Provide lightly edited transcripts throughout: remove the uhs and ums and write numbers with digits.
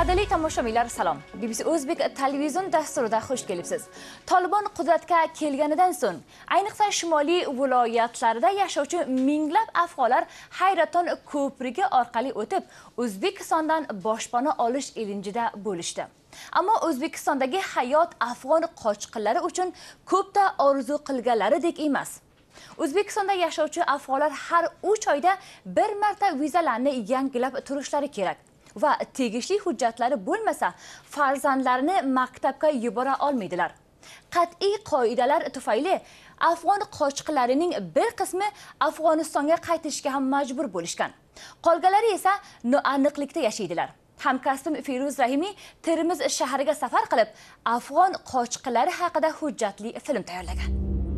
Qadrli tomoshabinlar salom. BBC O'zbek televizion dasturida xush kelibsiz. Tolibon qudratga kelganidan so'ng, ayniqsa shimoliy viloyatlarda yashovchi minglab afg'onlar Hayraton ko'prigi orqali o'tib, O'zbekistondan boshpana olish ilinjida bo'lishdi. Ammo O'zbekistondagi hayot afg'on qochqinlari uchun ko'pda orzu qilganlaridek emas. O'zbekistonda yashovchi afg'onlar har 3 oyda bir marta vizalarni yangilab turishlari kerak. Va tegishli hujjatlari bo'lmasa, farzandlarini maktabga yubora olmaydilar. Qat'iy qoidalar tufayli afg'on qochqinlarining bir qismi Afg'onistonga qaytishga ham majbur bo'lishgan. Qolganlari esa noaniqlikda yashaydilar. Hamkasbim Firuz Rahimiy Termiz shahriga safar qilib, afg'on qochqinlari haqida hujjatli film tayyorlagan.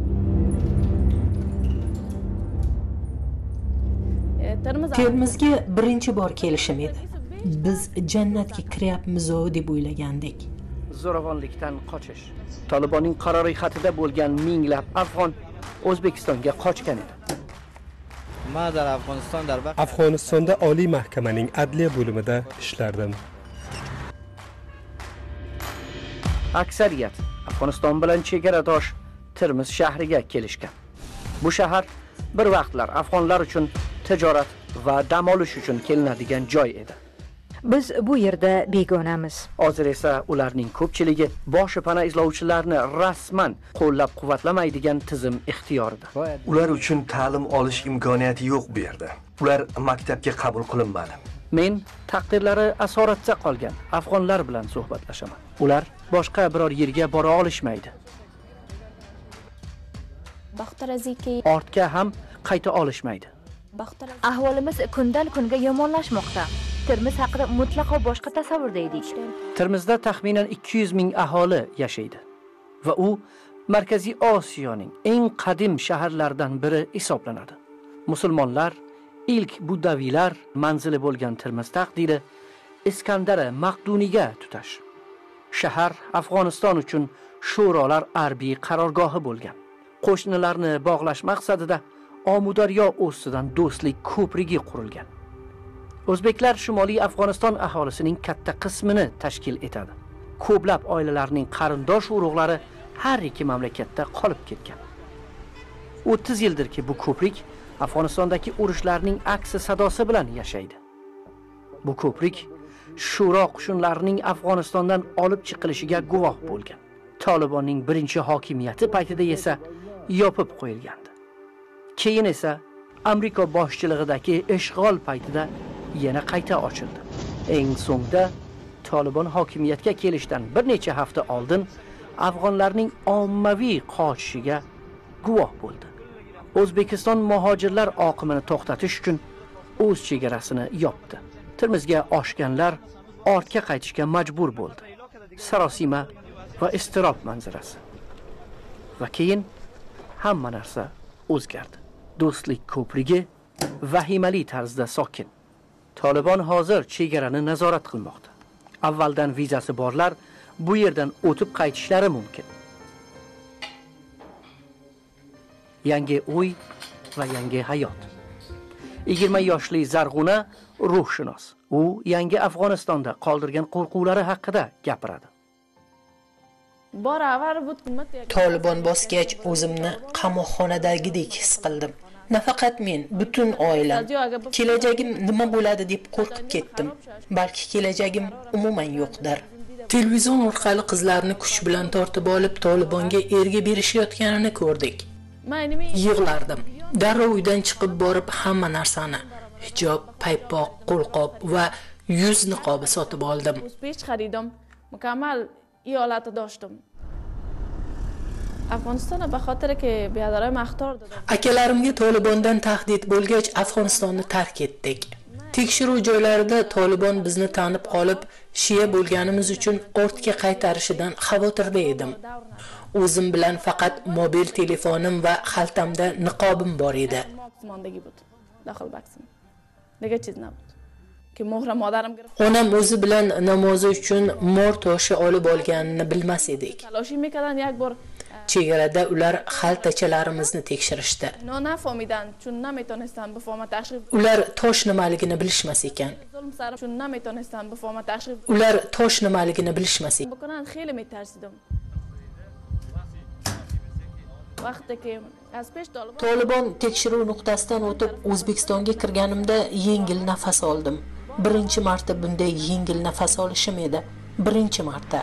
Termizga birinchi bor kelishim edi. Biz jannatga kiryapmiz deb o'ylagandik. Zo'ravonlikdan qochish. Tolibonning qaroriy xatida bo'lgan minglab afg'on O'zbekistonga qochgan edi. Afg'onistonda Oliy mahkamaning adliya bo'limida ishlardim. Aksariyat Afg'oniston bilan chegaradosh Termiz shahriga kelishgan. Bu shahar bir vaqtlar afg'onlar uchun tijorat va dam olish uchun kelinadigan joy edi. Biz bu yerda begonamiz. Hozir esa ularning ko'pchiligi boshi pana izlovchilarni rasman qo'llab-quvvatlamaydigan tizim ixtiyorida. Ular uchun ta'lim olish imkoniyati yo'q bu yerda. Ular maktabga qabul qilinmadi. Men taqdirlari asoratda qolgan afg'onlar bilan suhbatlashaman. Ular boshqa biror yerga bora olishmaydi. Ortga ham qayta olishmaydi. Ahvolimiz kundan kunga yomonlashmoqda. Termiz haqida mutlaqo boshqa tasavvurda edik. Termizda taxminan 200 ming aholi yashaydi va u Markaziy Osiyoning eng qadim shaharlaridan biri hisoblanadi. Musulmonlar ilk buddaviylar manzili bo'lgan Termiz taqdiri Iskandara Maqduniga tutash. Shahar Afg'oniston uchun sho'rolar harbiy qarorgohi bo'lgan. Qo'shnilarni bog'lash maqsadida Omudaryo ostidan do'stlik ko'prigi qurilgan. O'zbeklar Shimoliy Afg'oniston aholisining katta qismini tashkil etadi. Ko'plab oilalarning qarindosh urug'lari har ikki mamlakatda qolib ketgan. 30 yildirki bu ko'prik Afg'onistondagi urushlarning aksi sadosi bilan yashaydi. Bu ko'prik Shuro qo'shinlarining Afg'onistondan olib chiqilishiga guvoh bo'lgan. Tolibonning birinchi hokimiyati paytida esa yopib qo'yilgandi. Keyin esa Amerika boshchiligidagi ishg'ol paytida yana qayta ochildi. Eng so'ngda Tolibon hokimiyatga kelishdan bir necha hafta oldin afg'onlarning ommaviy qochishiga guvoh bo'ldi. O'zbekiston muhojirlar oqimini to'xtatish uchun o'z chegarasini yopdi. Termizga oshganlar ortga qaytishga majbur bo'ldi. Sarosima va iztirob manzarasi. Va keyin hamma narsa o'zgardi. Do'stlik ko'prigi vahimali tarzda sokin. Tolibon hozir chegarani nazorat qilmoqda. Avvaldan vizasi borlar bu yerdan o'tib qaytishlari mumkin. Yangi uy va yangi hayot. 20 yoshli Zarg'una ruhshunos. U yangi Afg'onistonda qoldirgan qo'rquvlari haqida gapiradi. Tolibon bosgach o'zimni qamoqxonadagidek his qildim. Nafaqat men, butun oilam. Kelajagim nima bo'ladi deb qo'rqib ketdim. Balki kelajagim umuman yo'qdir. Televizion orqali qizlarni kuch bilan tortib olib Tolibonga erga berishayotganini ko'rdik. Yig'lardim. Darrov uydan chiqib borib hamma narsani, hijob, paypoq, qo'lqop va yuz niqobi sotib oldim. Mukammal iyolati doshdim. Afg'onistonni baxotirki beadaro maqtor dedi. Akalarimga Tolibondan tahdid bo'lgach Afg'onistonni tark etdik. Tekshiruv joylarida Tolibon bizni tanib qolib, shiya bo'lganimiz uchun ortga qaytarishidan xavotirda edim. O'zim bilan faqat mobil telefonim va xaltamda niqobim bor edi. Onam o'zi bilan namozi uchun mor toshi olib olganini bilmas edik. Chegarada ular xaltachalarimizni tekshirishdi. Ular tosh nimaligini bilishmas ekan. چون نمیتونستم بفهمم تشریف ular tosh nimaligini bilishmas edi. بکنن خیلی میترسیدم. وقتی که از پیش Tolibon tekshiruv nuqtasidan o'tib O'zbekistonga kirganimda yengil nafas oldim. Birinchi marta bunday yengil nafas olishim edi. Birinchi marta.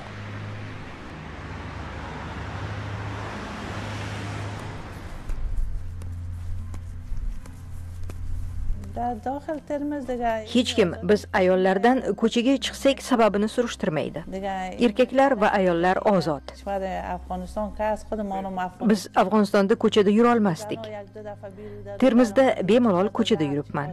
Hech kim biz ayollardan ko'chaga chiqsak sababini surishtirmaydi. Erkaklar va ayollar ozod. Biz Afg'onistonda ko'chada yura olmasdik. Termizda bemalol ko'chada yuribman.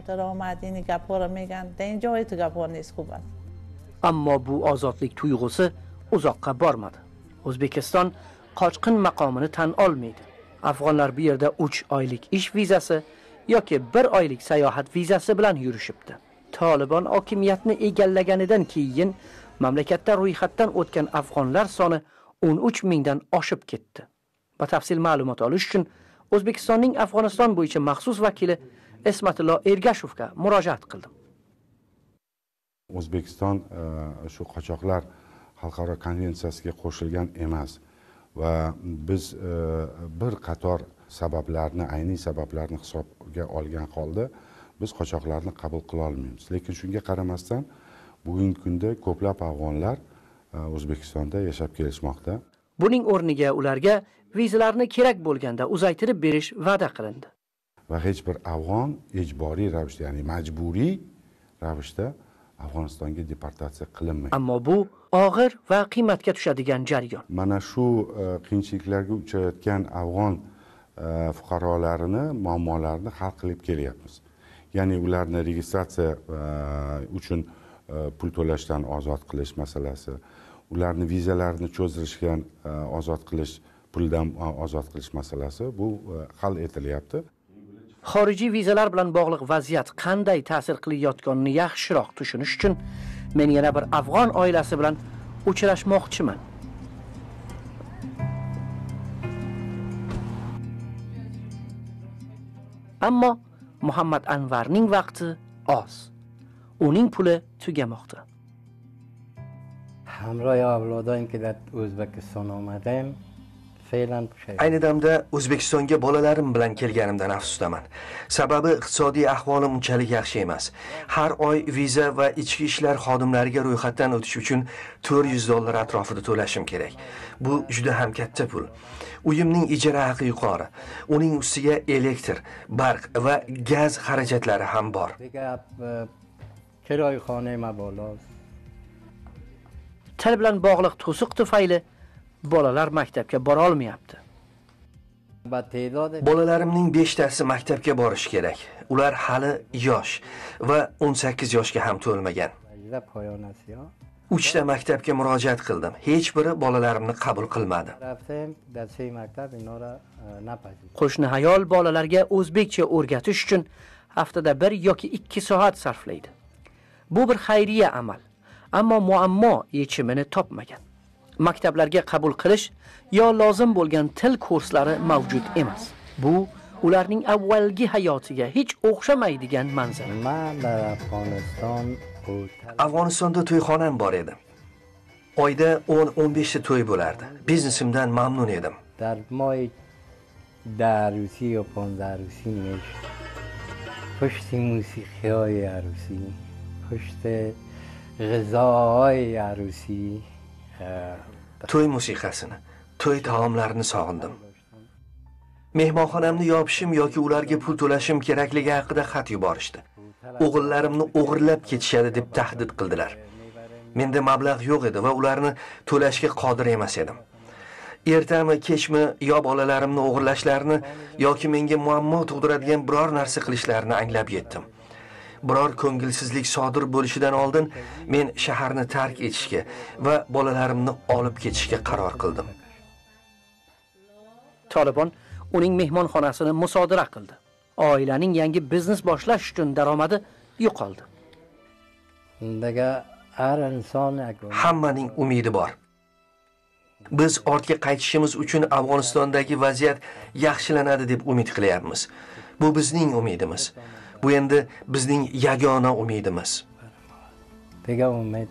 Ammo bu ozodlik tuyg'usi uzoqqa bormadi. O'zbekiston qochqin maqomini tan olmaydi. Afg'onlar bu yerda 3 oylik ish vizasi yoki 1 oylik sayohat vizasi bilan yurishibdi. Tolibon hokimiyatni egallaganidan keyin mamlakatda ro'yxatdan o'tgan afg'onlar soni 13 mingdan oshib ketdi. Batafsil ma'lumot olish uchun O'zbekistonning Afg'oniston bo'yicha maxsus vakili Esmatullo Ergashovga murojaat qildim. O'zbekiston shu qochoqlar xalqaro konvensiyasiga qo'shilgan emas va biz bir qator sabablarni, ayniy sabablarni hisobga olgan holda biz qochoqlarni qabul qila olmaymiz. Lekin shunga qaramasdan bugungi kunda ko'plab afg'onlar O'zbekistonda yashab kelishmoqda. Buning o'rniga ularga vizalarni kerak bo'lganda uzaytirib berish va'da qilindi. Va hech bir afg'on ijboriy ravishda, ya'ni majburiy ravishda Afg'onistonga deportatsiya qilinmaydi. Ammo bu og'ir va qiymatga tushadigan jarayon. Mana shu qiyinchiliklarga uchrayotgan afg'on fuqarolarini muammolarini hal qilib kelyapmiz. Ya'ni ularni registratsiya uchun pul to'lashdan ozod qilish masalasi, ularni vizalarini cho'zdirishdan ozod qilish, puldan ozod qilish masalasi bu hal etilyapti. Xorijiy vizalar bilan bog'liq vaziyat qanday ta'sir qilayotganini yaxshiroq tushunish uchun men yana bir afg'on oilasi bilan uchrashmoqchiman. Ammo Muhammad Anvarning vaqti oz. Uning puli tugamoqda. همراه avlodoyim که در O'zbekiston omadem fe'lan pushay. Ayni damda O'zbekistonga bolalarim bilan kelganimdan afsusdaman. Sababi iqtisodiy ahvolim unchalik yaxshi emas. Har oy viza va ichki ishlar xodimlariga ro'yxatdan o'tish uchun $400 atrofida to'lashim kerak. Bu juda ham katta pul. Uyimning ijara haqi yuqori. Uning ustiga elektr, barq va gaz xarajatlari ham bor. Kiroy xona mabalost. Til bilan bog'liq to'siq tufayli bolalar maktabga bora olmayapti. Bolalarimning 5tasi maktabga borish kerak. Ular hali yosh va 18 yoshga ham to'lmagan. 3ta maktabga murojaat qildim. Hech biri bolalarimni qabul qilmadi. Qo'shni ayol bolalarga o'zbekcha o'rgatish uchun haftada 1 yoki 2 soat sarflaydi. Bu bir xayriya amal, ammo muammo yechimini topmagan. Maktablarga qabul qilish yo lozim bo'lgan til kurslari mavjud emas. Bu ularning avvalgi hayotiga hech o'xshamaydigan manzara. Afg'onistonda to'yxonam bor edi. Oyda 10-15 ta to'y bo'lardi. Biznesimdan mamnun edim. در ماه 10 عروسی یا 15 عروسی میشه. پشت موسیقی های عروسی، پشت غذاهای عروسی. To'y musiqasini, to'y taomlarini sog'indim. Mehmonxonamni yopishim yoki ularga pul to'lashim kerakligi haqida xat yuborishdi. O'g'illarimni o'g'irlab ketishadi deb tahdid qildilar. Menda mablag' yo'q edi va ularni to'lashga qodir emas edim. Ertami, kechmi yo bolalarimni o'g'irlashlarini yoki menga muammo tug'diradigan biror narsa qilishlarini anglab yetdim. Biror ko'ngilsizlik sodir bo'lishidan oldin men shaharni tark etishga va bolalarimni olib ketishga qaror qildim. Tolibon uning mehmonxonasini musodara qildi. Oilaning yangi biznes boshlash uchun daromadi yo'qoldi. Hammaning umidi bor. Biz ortga qaytishimiz uchun Afg'onistondagi vaziyat yaxshilanadi deb umid qilyapmiz. Bu bizning umidimiz. Bu endi bizning yagona umidimiz. دیگه امید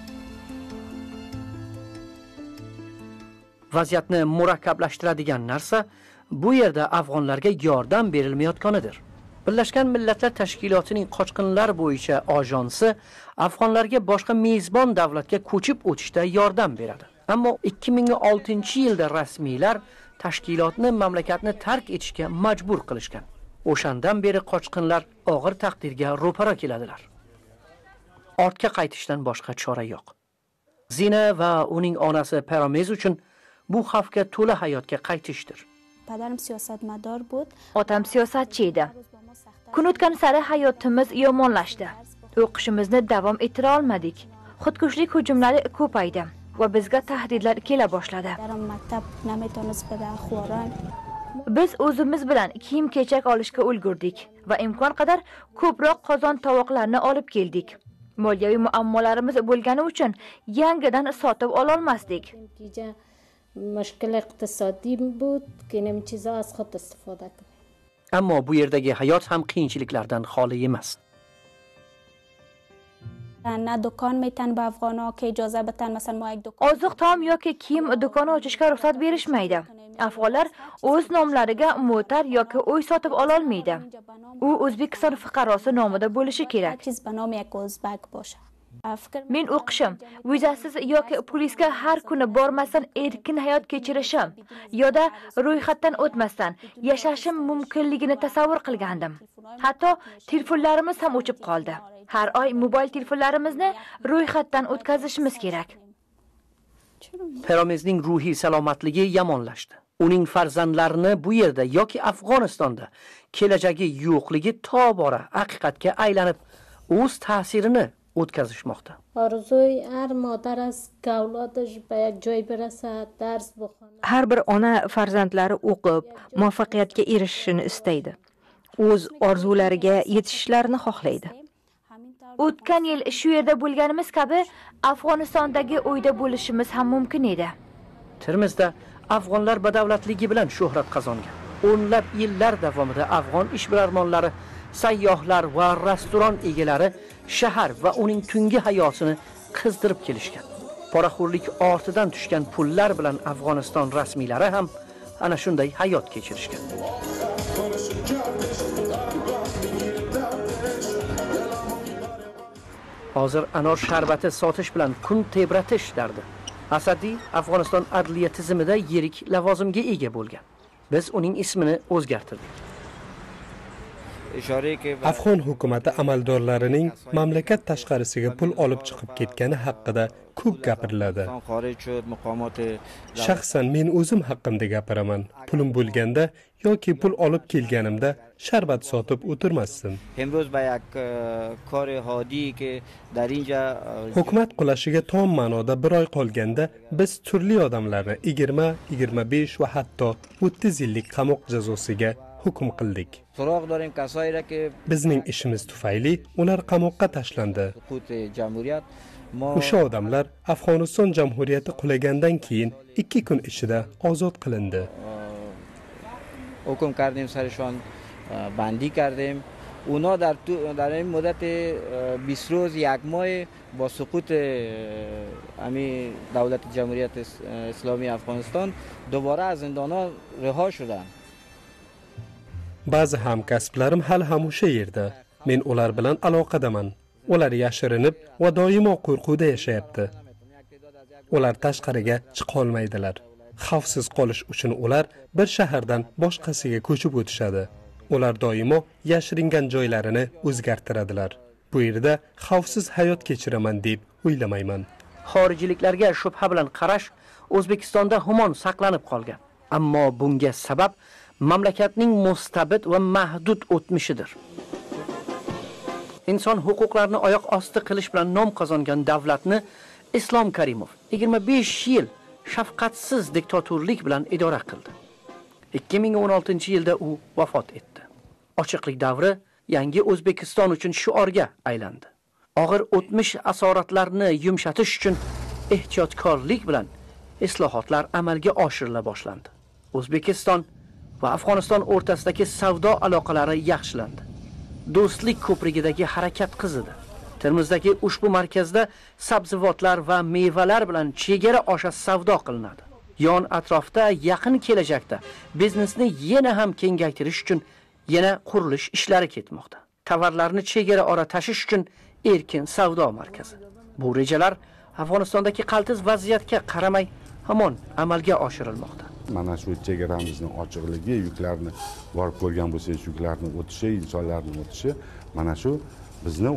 vaziyatni murakkablashtiradigan narsa bu yerda afg'onlarga yordam berilmayotganidir. Birlashgan Millatlar Tashkilotining qochqinlar bo'yicha ajansi afg'onlarga boshqa mezbon davlatga ko'chib o'tishda yordam beradi. Ammo 2006-yilda rasmiylar tashkilotni mamlakatni tark etishga majbur qilishgan. O'shandan beri qochqinlar og'ir taqdirga ro'para keladilar. Ortga qaytishdan boshqa chora yo'q. Zina va uning onasi Paromez uchun bu xavfga to'la hayotga qaytishdir. Padarim siyosatmador بود. Otam siyosatchi edi. Kun o'tgan sari hayotimiz yomonlashdi. O'qishimizni davom ettira olmadik. Xudkushlik hujumlari ko'paydi va bizga tahdidlar kela boshladi. Biz o'zimiz bilan kiyim-kechak olishga ulgurdik va imkon qadar ko'proq qozon tovoqlarni olib keldik. Moliyaviy muammolarimiz bo'lgani uchun yangidan sotib ola olmasdik. مشکل اقتصادی بود که نمی چیزا از خود استفاده کنیم. Ammo bu yerdagi hayot ham qiyinchiliklardan xoli emas. نه دکان میتن به افغانا که اجازه بدن مثلا ما یک دکان Oziq taom yoki kiyim do'koni ochishga ruxsat berishmaydi. Afg'onlar o'z nomlariga motor yoki uy sotib ola olmaydi. U O'zbekiston fuqarosi nomida bo'lishi kerak. چیز به نام یک ازبک باشه. Men o'qishim, vizasiz yoki polisga har kuni bormasdan erkin hayot kechirishim yoda ro'yxatdan o'tmasdan yashashim mumkinligini tasavvur qilgandim. Hatto telefonlarimiz ham o'chib qoldi. Har oy mobil telefonlarimizni ro'yxatdan o'tkazishimiz kerak. Paromezning ruhiy salomatligi yomonlashdi. Uning farzandlarini bu yerda yoki Afg'onistonda kelajagi yo'qligi tobora haqiqatga aylanib, o'z ta'sirini o'tkazishmoqda. آرزوی هر مادر است که اولادش به یک جای برسد، درس بخونه. Har bir ona farzandlari o'qib, muvaffaqiyatga erishishini istaydi. O'z orzulariga yetishishlarini xohlaydi. O'tgan yil shu yerda bo'lganimiz kabi Afg'onistondagi uyda bo'lishimiz ham mumkin edi. Termizda afg'onlar badavlatligi bilan shuhrat qozongan. O'nlab yillar davomida afg'on ishbilarmonlari, sayyohlar va restoran egalari shahar va uning tungi hayotini qizdirib kelishgan. Poraxo'rlik ortidan tushgan pullar bilan Afg'oniston rasmiylari ham ana shunday hayot kechirishgan. Hozir anor sharbati sotish bilan kun tebratish dardi. Asadiy Afg'oniston adliya tizimida yirik lavozimga ega bo'lgan. Biz uning ismini o'zgartirdik. Afg'on hukumati amaldorlarining mamlakat tashqarisiga pul olib chiqib ketgani haqida ko'p gapiriladi. Shaxsan men o'zim haqimda gapiraman. Pulim bo'lganda yoki pul olib kelganimda sharbat sotib o'tirmasdim. Hukumat qulashiga tom ma'noda bir oy qolganda biz turli odamlarni 20, 25 va hatto 30 yillik qamoq jazosiga hukm qildik. Bizning ishimiz tufayli ular qamoqqa tashlandi. O'sha odamlar Afg'oniston jamhuriyati qulagandan keyin 2 kun ichida ozod qilindi. حکم کردیم سرشان بندی کردیم. اونا در این مدت 20 روز یک ماه با سقوط امی دولت جمهوریت اسلامی افغانستان دوباره از زندان‌ها رها شدند. Ba'zi hamkasblarim hali ham o'sha yerda. Men ular bilan aloqadaman. Ular yashirinib va doimo qo'rquvda yashayapti. Ular tashqariga chiqa olmaydilar. Xavfsiz qolish uchun ular bir shahardan boshqasiga ko'chib o'tishadi. Ular doimo yashiringan joylarini o'zgartiradilar. Bu yerda xavfsiz hayot kechiraman deb o'ylamayman. Xorijliklarga shubha bilan qarash O'zbekistonda hamon saqlanib qolgan. Ammo bunga sabab mamlakatning mustabid va mahdud o'tmishidir. Inson huquqlarini oyoq osti qilish bilan nom qozongan davlatni Islom Karimov 25 yil shafqatsiz diktatorlik bilan idora qildi. 2016-yilda u vafot etdi. Ochiqlik davri yangi O'zbekiston uchun shiorga aylandi. Og'ir o'tmish asoratlarini yumshatish uchun ehtiyotkorlik bilan islohotlar amalga oshirila boshlandi. O'zbekiston va Afg'oniston o'rtasidagi savdo aloqalari yaxshilandi. Do'stlik ko'prigidagi harakat qizidi. Termizdagi ushbu markazda sabzavotlar va mevalar bilan chegara osha savdo qilinadi. Yon atrofda yaqin kelajakda biznesni yana ham kengaytirish uchun yana qurilish ishlari ketmoqda. Tovarlarni chegara ora tashish uchun erkin savdo markazi. Bu rejalar Afg'onistondagi qaltis vaziyatga qaramay hamon amalga oshirilmoqda. Mana shu chegaramizning ochiqligi, yuklarni borib ko'rgan bo'lsangiz, yuklarni o'tishi, insonlarning o'tishi mana shu bizni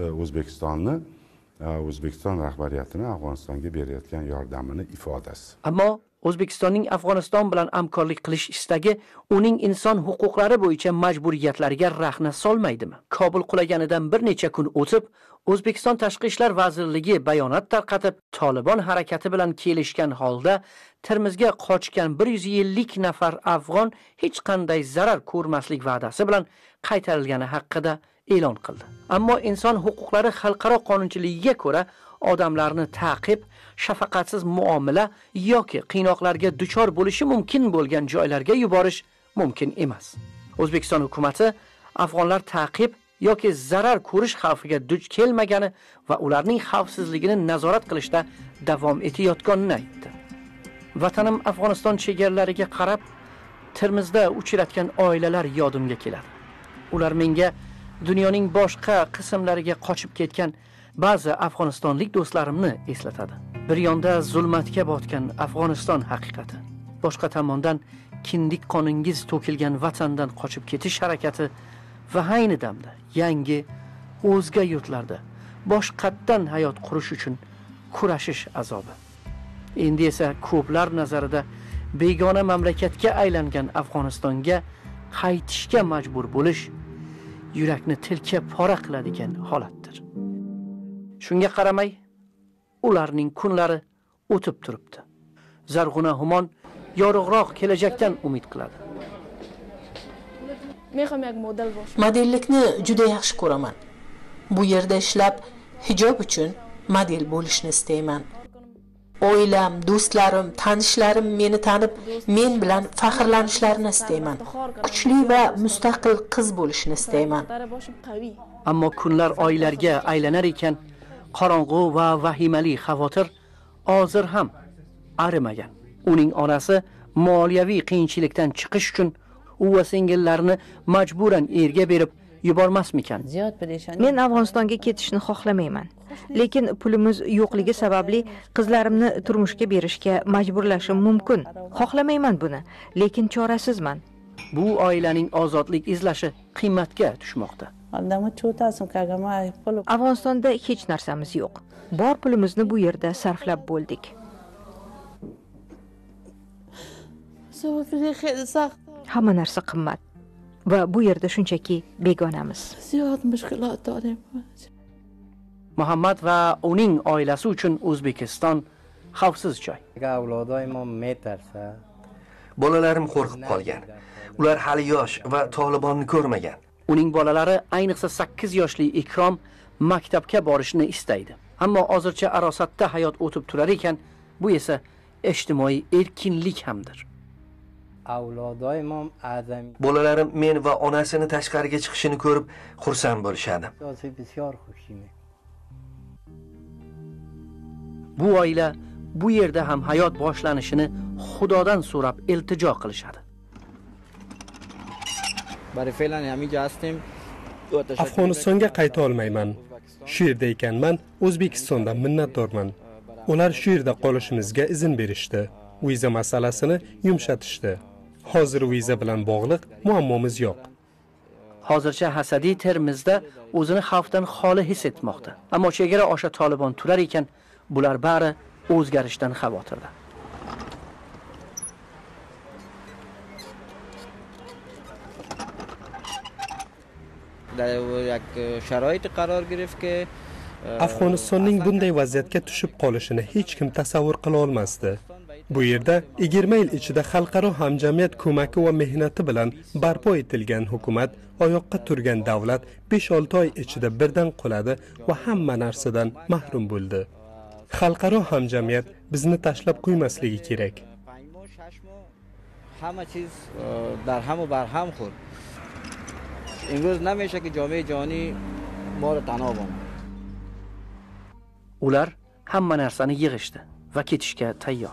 O'zbekiston rahbariyatini Afg'onistonga berayotgan yordamini ifodasi. Ammo O'zbekistonning Afg'oniston bilan hamkorlik qilish istagi uning inson huquqlari bo'yicha majburiyatlariga rahna solmaydimi? Kobul qulaganidan bir necha kun o'tib, O'zbekiston Tashqi ishlar vazirligi bayonot tarqatib, Tolibon harakati bilan kelishgan holda Termizga qochgan 150 nafar afg'on hech qanday zarar ko'rmaslik va'dasi bilan qaytarilgani haqida e'lon qildi. Ammo inson huquqlari xalqaro qonunchiligiga ko'ra odamlarni ta'qib, shafaqatsiz muomala yoki qiynoqlarga duchor bo'lishi mumkin bo'lgan joylarga yuborish mumkin emas. O'zbekiston hukumatı afg'onlar ta'qib yoki zarar ko'rish xavfiga duch kelmagani va ularning xavfsizligini nazorat qilishda davom etayotganini aytdi. Vatanim Afg'oniston chegaralariga qarab, Termizda uchratgan oilalar yodimga keladi. Ular menga dunyoning boshqa qismlariga qochib ketgan ba'zi afg'onistonlik do'stlarimni eslatadi. Bir yonda zulmatga botgan Afg'oniston haqiqati, boshqa tomondan kindik qoningiz to'kilgan vatandan qochib ketish harakati va ayni damda yangi o'zga yurtlarda boshqatdan hayot qurish uchun kurashish azobi. Endi esa ko'plar nazarida begona mamlakatga aylangan Afg'onistonga qaytishga majbur bo'lish yurakni tilka pora qiladigan holatdir. Shunga qaramay, ularning kunlari o'tib turibdi. Zarg'una Humon yorug'roq kelajakdan umid qiladi. Men ham yak model bo'sh. Modellikni juda yaxshi ko'raman. Bu yerda ishlab hijob uchun model bo'lishni istayman. Oilam, do'stlarim, tanishlarim meni tanib, men bilan faxrlanishlarini istayman. Kuchli va mustaqil qiz bo'lishni istayman. Ammo kunlar oylarga aylanar ekan, qorong'u va vahimali xavotir hozir ham arimagan. Uning onasi moliyaviy qiyinchilikdan chiqish uchun u va singillarini majburan erga berib yubormasmikan? Men Afg'onistonga ketishni xohlamayman. Lekin pulimiz yo'qligi sababli qizlarimni turmushga berishga majburlashim mumkin. Xohlamayman buni, lekin chorasizman. Bu oilaning ozodlik izlashi qiymatga tushmoqda. Afg'onistonda hech narsamiz yo'q. Bor pulimizni bu yerda sarflab bo'ldik. Hamma narsa qimmat va bu yerda shunchaki begonamiz. Muhammad va uning oilasi uchun O'zbekiston xavfsiz joy. Bolalarim qo'rqib qolgan. Ular hali yosh va Tolibonni ko'rmagan. Uning bolalari, ayniqsa 8 yoshli Ikrom maktabga borishni istaydi. Ammo hozircha arosatda hayot o'tib turar ekan, bu esa ijtimoiy erkinlik hamdir. Bolalarim men va onasini tashqariga chiqishini ko'rib xursand bo'lishadi. Bu oila bu yerda ham hayot boshlanishini Xudodan so'rab iltijo qilishadi. Afg'onistonga qayta olmayman. Shu yerda ekanman, O'zbekistondan minnatdorman. Ular shu yerda qolishimizga izn berishdi. Viza masalasini yumshatishdi. Hozir viza bilan bog'liq muammomiz yo'q. Hozircha Hasadi Termizda o'zini xavfdan xoli his etmoqda. Ammo chegara osha Tolibon turar ekan, bular bari o'zgarishdan xavotirda. Afg'onistonning bunday vaziyatga tushib qolishini hech kim tasavvur qila olmasdi. Bu yerda 20 yil ichida xalqaro hamjamiyat ko'magi va mehnati bilan barpo etilgan hukumat, oyoqqa turgan davlat 5-6 oy ichida birdan quladi va hamma narsadan mahrum bo'ldi. Xalqaro hamjamiyat bizni tashlab qo'ymasligi kerak. Hamma chiz dar ham bar ham خورد. امروز نمیشه که جامعه جهانی ما رو تنها کنه. Ular hamma narsani yig'ishdi va ketishga tayyor.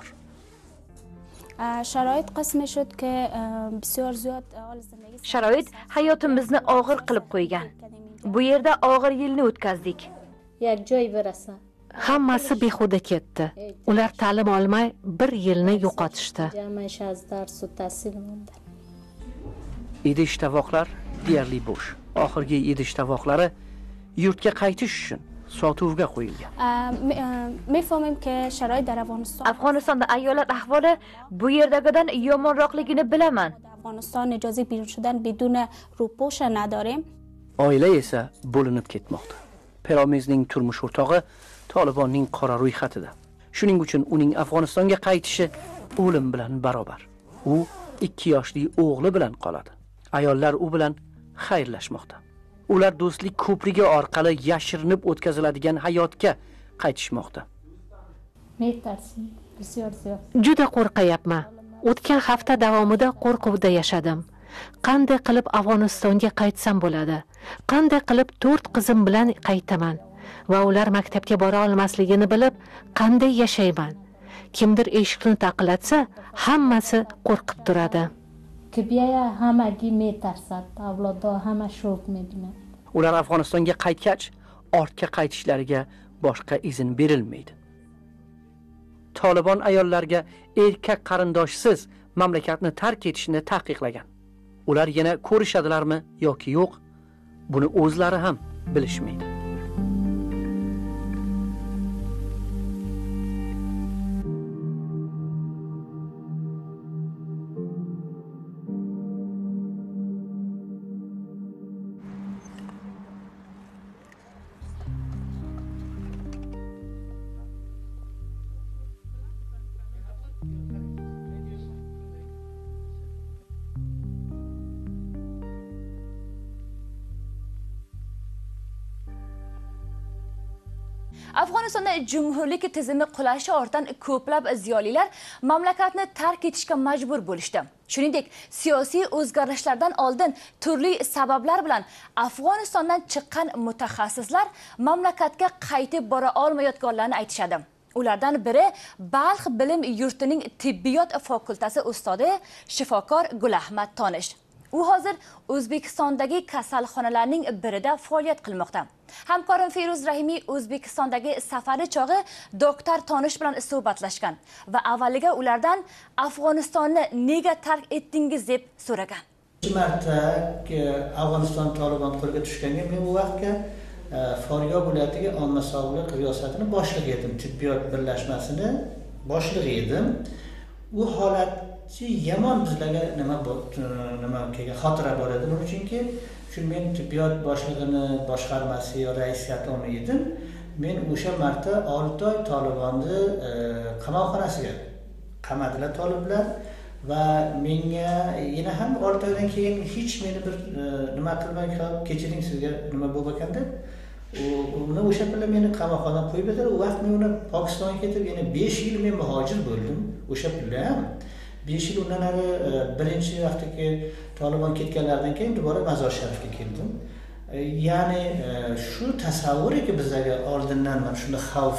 شرایط قسم شد که بسیار زیاد حال زندگی Sharoit hayotimizni og'ir qilib qo'ygan. Bu yerda og'ir yilni o'tkazdik. یک جایی برسن. Hammasi behuda ketdi. Ular ta'lim olmay bir yilni yo'qotishdi. جمعش از درس و تحصیل موندن. Idish tovoqlar deyarli bo'sh. Oxirgi idish tovoqlari yurtga qaytish uchun sotuvga qo'yilgan. میفهمیم که شرایط در افغانستان Afg'onistonda ayollar ahvoli bu yerdagidan yomonroqligini bilaman. افغانستان اجازه بیرون شدن بدون روپوش نداریم. Oila esa bo'linib ketmoqda. Peromezning turmush o'rtog'i Tolibonning qora ro'yxatida. Shuning uchun uning Afg'onistonga qaytishi o'lim bilan barobar. U 2 yoshli o'g'li bilan qoladi. Ayollar u bilan xayrlashmoqda. Ular do'stlik ko'prigi orqali yashirinib o'tkaziladigan hayotga qaytishmoqda. میترسیم بسیار زیاد. Juda qo'rqayapman. O'tgan hafta davomida qo'rquvda yashadim. Qanday qilib Afg'onistonga qaytsam bo'ladi? Qanday qilib 4 qizim bilan qaytaman? Va ular maktabga bora olmasligini bilib, qanday yashayman? Kimdir eshikni taqillatsa, hammasi qo'rqib turadi. که بیای همگی میترسد. اولادها همه شوق میبینن. Ular Afg'onistonga qaytgach, ortga qaytishlariga boshqa izn berilmaydi. Tolibon ayollarga erkak qarindoshsiz mamlakatni tark etishni taqiqlagan. Ular yana ko'rishadilarmi yoki yo'q, buni o'zlari ham bilishmaydi. Afg'onistonda jumhurlik tizimi qulashi ortidan ko'plab ziyolilar mamlakatni tark etishga majbur bo'lishdi. Shuningdek, siyosiy o'zgarishlardan oldin turli sabablar bilan Afg'onistondan chiqqan mutaxassislar mamlakatga qaytib bora olmayotganlarni aytishadi. Ulardan biri Balx bilim yurtining tibbiyot fakultasi ustodi shifokor Gulahmad Tonish. U hozir O'zbekistondagi kasalxonalarning birida faoliyat qilmoqda. Hamkorim Feruz Rahimiy O'zbekistondagi safari chog'i doktor Tonish bilan suhbatlashgan va avvaliga ulardan Afg'onistonni nega tark etdingiz deb so'ragan. Marta Afg'oniston Tolibon qo'lga tushganda men bu vaqtga Foryob viloyatiga omma sog'liq riyosatini boshlig'i edim, tibbiyot birlashmasini boshlig'i edim. U holat yomon bizlarga nima xotira bor edi. Buning uchunki men tibbiyot boshlig'ini boshqarmasi raisiyati edim. Men o'sha marta 6 oy Tolibonni qamoqxonasiga qamadilar toliblar va menga yana ham 6 oydan keyin hech meni bir nima qilmay qolib, kechiring sizga nima bo'lib ekanda, uni o'sha pilla meni qamoqxonaga qo'yib berdilar. U vaqt men uni Pokistonga ketib, yana 5 yil men muhojir bo'ldim. O'sha pilla ham 5 yil undan ari birinchi vaqtdagi Tolibon ketganlaridan keyin do'bora Mazor Sharifga keldim. Ya'ni shu tasavvuriki bizlarga oldindan mana shunday xavf,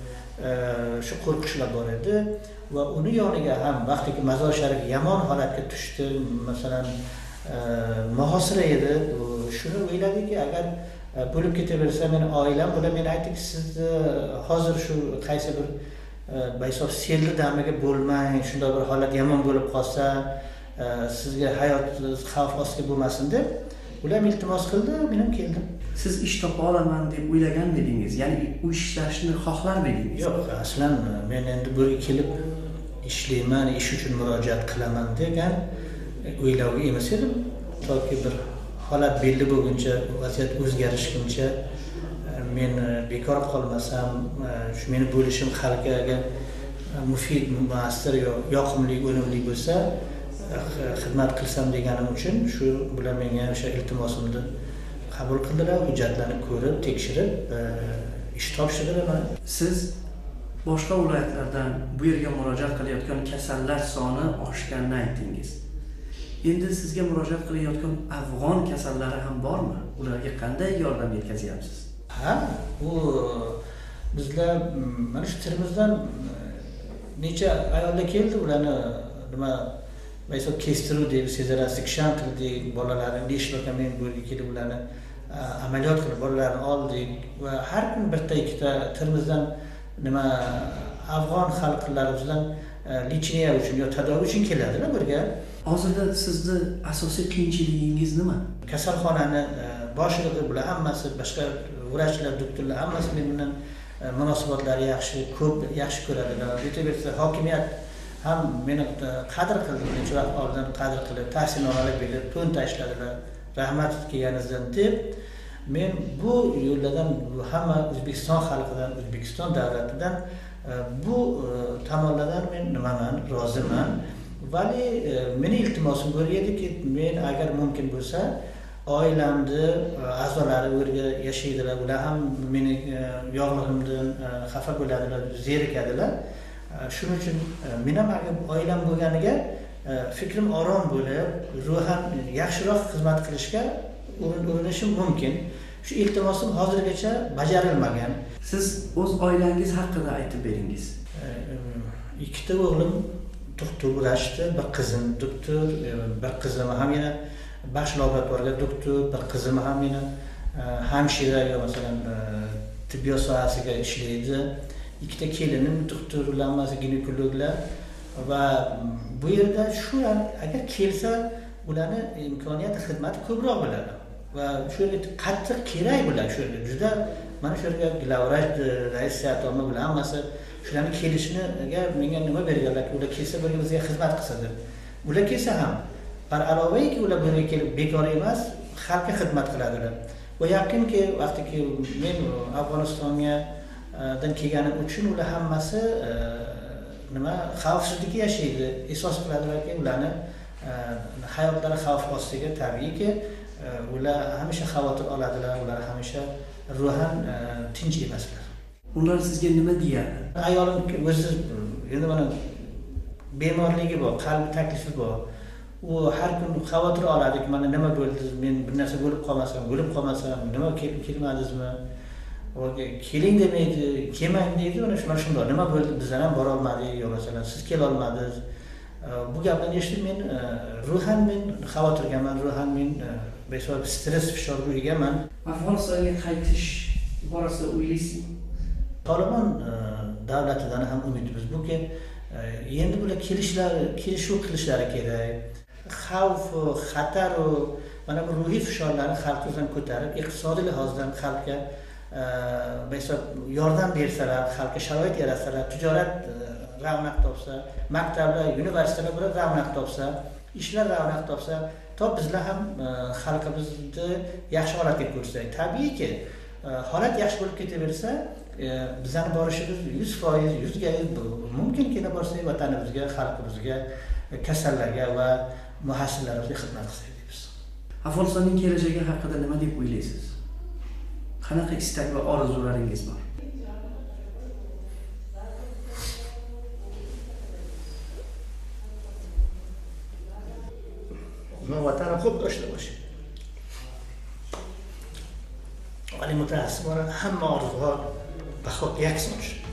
shu qo'rqishlar bor edi va uni yoniga ham vaqtdagi Mazor Sharif yomon holatga tushdi, masalan, muhosira edi. Shuni o'yladiki, agar bo'lib ketaversa, meni oilam bilan men aytdik, sizni hozir shu qaysi bir baysof selli damiga bo'lmang, shunday bir holat yomon bo'lib qolsa, sizga hayot xavf ostiga bo'lmasin deb ular iltimos qildi, men ham keldim. Siz ish topa olaman deb o'ylagan edingiz, ya'ni u ishlashni xohlar edingiz? Yo'q, aslan men endi bu yerga kelib ishlayman, ish uchun murojaat qilaman degan o'ylovga emas edim. Toki bir holat belli bo'lguncha, vaziyat o'zgarishguncha men bekor qolmasam, shu meni bo'lishim xalqqa mufid, muassir, yoqimli, unumli bo'lsa, xizmat qilsam deganim uchun shu bilan menga o'sha iltimosimni qabul qildilar, hujjatlarni ko'rib, tekshirib, ish topshirdilar. Siz boshqa viloyatlardan bu yerga murojaat qilayotgan kasallar soni oshganini aytdingiz. Endi sizga murojaat qilayotgan afg'on kasallari ham bormi? Ularga qanday yordam yetkazyapsiz? Ha, u bizlar mana shu tilimizdan necha ayollar keldi, ularni nima maysab kestiruvdik, sezarastikishan qildik, bolalarni nechta men bu yerga kelib ularni amaliyot qilib bolalarni oldik va har kun bitta ikkita tilimizdan nima afg'on xalqlarimizdan licheniya uchun yo tadoviy uchun keladilar birga. Hozirda sizni asosiy qiyinchiligingiz nima? Kasalxonani boshlig'i bular hammasi, boshqa vrachlar, doktorlar hammasi men bilan munosabatlari yaxshi, ko'p yaxshi ko'radilar. Bitta hokimiyat ham meni qadr qildi, necha vaqt oldin qadr qilib, tahsinomalar berib, to'n tashladilar. Rahmat kelganingizdan deb men bu yo'llardan hamma O'zbekiston xalqidan, O'zbekiston davlatidan bu tomonlardan men nimaman, roziman. Vali meni iltimosim bor ediki, men agar mumkin bo'lsa, oilamni a'zolari u yerga yashaydilar, ular ham meni yog'lig'imdan xafa bo'ladilar, zerikadilar. Shuning uchun men ham agar oilam bo'lganiga fikrim orom bo'lib, ruhan yaxshiroq xizmat qilishga urinishim mumkin. Shu iltimosim hozirgacha bajarilmagan. Siz o'z oilangiz haqida aytib beringiz. Ikkita o'g'lim doktor vrachda, bir qizim doktor, bir qizim ham yana bash laboratoriyaga doktor, bir qizim ham yana hamshira yo masalan tibbiyot sohasiga ishlaydi. Ikkita kelinim doktor, ular ginekologlar va bu yerda shu agar kelsa ularni imkoniyati, xizmati ko'proq bo'ladi. Va shu yerga qattiq kerak bular, shu yerga juda mana shu yerga glavraj, rais siyatoma bular hammasi shularni kelishiniga menga nima berganlar, ular kelsa birga bizga xizmat qilsa deb. Ular kelsa ham par alovaiki ular bu yerga kelib bekor emas, xalqqa xizmat qiladilar. Va yaqinki vaqtiki men Afg'onistonga dan kelganim uchun ular hammasi nima xavfsizlikda yashaydi, esos qiladilarki ularni hayotlari xavf ostiga. Tabiiyki ular hamisha xavotir oladilar, ular hamisha ruhan tinch emaslar. Ular sizga nima deyadi? Ayolim o'zi endi mana bemorligi bor, qalb taklifi bor. U har kun xavotir oladiki, mana nima bo'ldi, men bir narsa bo'lib qolmasam, nima kelmadingizmi? Keling demaydi, kelmang deydi, mana shunday. Nima bo'ldi, bizlar ham bora olmadik, yo masalan siz kela olmadingiz. Bu gaplarni eshitib men ruhan men xavotirgaman, ruhan men behisob stress, fishor ruhigaman. Afg'onistonga qaytish borasida o'ylaysizmi? Tolibon davlatidan ham umidimiz buki, endi bular kelishuv qilishlari kerak. Xavf, xatar mana bu ruhiy fishorlarni xalqimizdan ko'tarib, iqtisodiy lihozdan xalqqa behisob yordam bersalar, xalqqa sharoit yaratsalar, tijorat ravnaq topsa, maktablar, universitetlar bular ravnaq topsa, ishlar ravnaq topsa, to bizlar ham xalqimizni yaxshi holatga ko'rsak. Tabiiyki, holat yaxshi bo'lib ketaversa, bizani borishimiz 100%, 100% mumkin kela borsak, vatanimizga, xalqimizga, kasallarga va muhassillarga xizmat qilsak deymiz. Afg'onistonning kelajagi haqida nima deb o'ylaysiz? Qanaqa istak va orzularingiz bor? من وطنم خوب داشته باشیم. ولی متاسفانه همه آرزوها به خود یکسان شد.